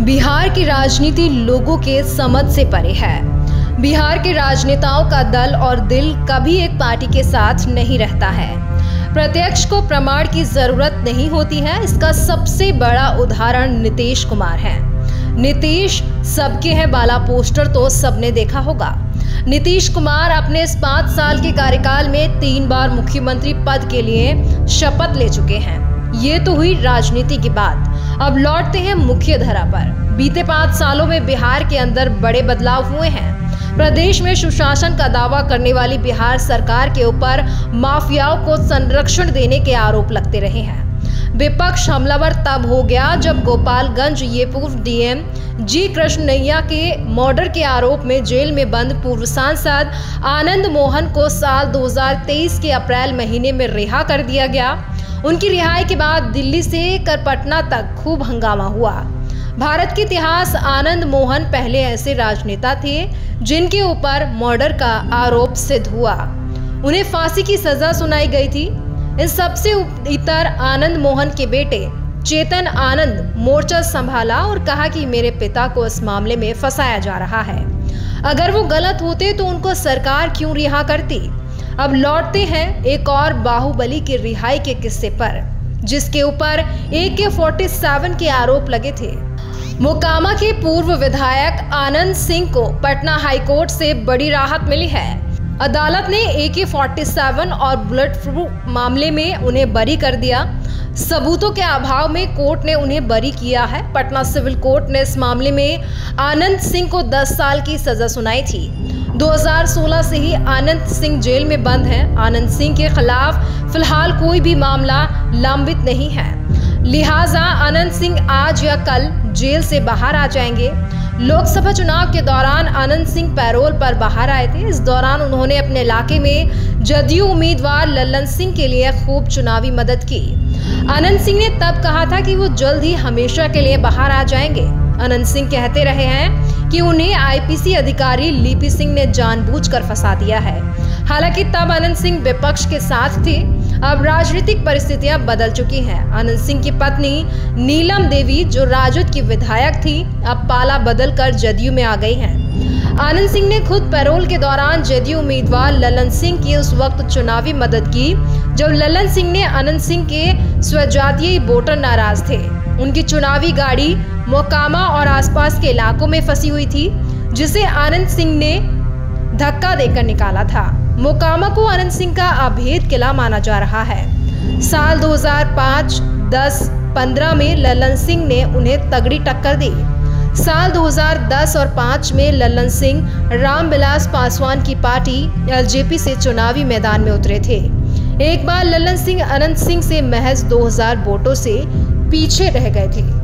बिहार की राजनीति लोगों के समझ से परे है। बिहार के राजनेताओं का दल और दिल कभी एक पार्टी के साथ नहीं रहता है। प्रत्यक्ष को प्रमाण की जरूरत नहीं होती है। इसका सबसे बड़ा उदाहरण नीतीश कुमार है। नीतीश सबके हैं बाला पोस्टर तो सबने देखा होगा। नीतीश कुमार अपने इस 5 साल के कार्यकाल में 3 बार मुख्यमंत्री पद के लिए शपथ ले चुके हैं। ये तो हुई राजनीति की बात। अब लौटते हैं मुख्य धारा पर। बीते 5 सालों में बिहार के अंदर बड़े बदलाव हुए हैं। प्रदेश में सुशासन का दावा करने वाली बिहार सरकार के ऊपर माफियाओं को संरक्षण देने के आरोप लगते रहे हैं। विपक्ष हमलावर तब हो गया जब गोपालगंज ये पूर्व डीएम जी कृष्णैया के मर्डर के आरोप में जेल में बंद पूर्व सांसद आनंद मोहन को साल 2023 के अप्रैल महीने में रिहा कर दिया गया। उनकी रिहाई के बाद दिल्ली से कर पटना तक खूब हंगामा हुआ। भारत के इतिहास आनंद मोहन पहले ऐसे राजनेता थे जिनके ऊपर मर्डर का आरोप सिद्ध हुआ। उन्हें फांसी की सजा सुनाई गई थी। इन सबसे इतर आनंद मोहन के बेटे चेतन आनंद मोर्चा संभाला और कहा कि मेरे पिता को इस मामले में फंसाया जा रहा है। अगर वो गलत होते तो उनको सरकार क्यों रिहा करती। अब लौटते हैं एक और बाहुबली की रिहाई के किस्से पर, जिसके ऊपर AK-47 के आरोप लगे थे। मोकामा के पूर्व विधायक आनंद सिंह को पटना हाईकोर्ट से बड़ी राहत मिली है। अदालत ने AK-47 और बुलेट प्रूफ मामले में उन्हें बरी कर दिया। सबूतों के अभाव में कोर्ट ने उन्हें बरी किया है। पटना सिविल कोर्ट ने इस मामले में आनंद सिंह को 10 साल की सजा सुनाई थी। 2016 से ही आनंद सिंह जेल में बंद हैं। आनंद सिंह के खिलाफ फिलहाल कोई भी मामला लंबित नहीं है, लिहाजा आनंद सिंह आज या कल जेल से बाहर आ जाएंगे। लोकसभा चुनाव के दौरान आनंद सिंह पैरोल पर बाहर आए थे। इस दौरान उन्होंने अपने इलाके में जदयू उम्मीदवार लल्लन सिंह के लिए खूब चुनावी मदद की। आनंद सिंह ने तब कहा था कि वो जल्द ही हमेशा के लिए बाहर आ जाएंगे। आनंद सिंह कहते रहे हैं कि उन्हें IPC अधिकारी लिपि सिंह ने जानबूझकर फंसा दिया है। हालांकि तब आनंद सिंह विपक्ष के साथ थे। अब राजनीतिक परिस्थितियां बदल चुकी हैं। आनंद सिंह की पत्नी नीलम देवी जो राजद की विधायक थी, अब पाला बदलकर जदयू में आ गई हैं। आनंद सिंह ने खुद पैरोल के दौरान जदयू उम्मीदवार लल्लन सिंह की उस वक्त चुनावी मदद की जब लल्लन सिंह ने आनंद सिंह के स्वजातीय वोटर नाराज थे। उनकी चुनावी गाड़ी मोकामा और आसपास के इलाकों में फंसी हुई थी, जिसे आनंद सिंह ने धक्का देकर निकाला था। मोकामा को आनंद सिंह का अभेद किला माना जा रहा है। साल 2005, 10, 15 में लल्लन सिंह ने उन्हें तगड़ी टक्कर दी। साल 2010 और 5 में लल्लन सिंह रामविलास पासवान की पार्टी LJP से चुनावी मैदान में उतरे थे। एक बार लल्लन सिंह आनंद सिंह से महज 2000 वोटों से पीछे रह गए थे।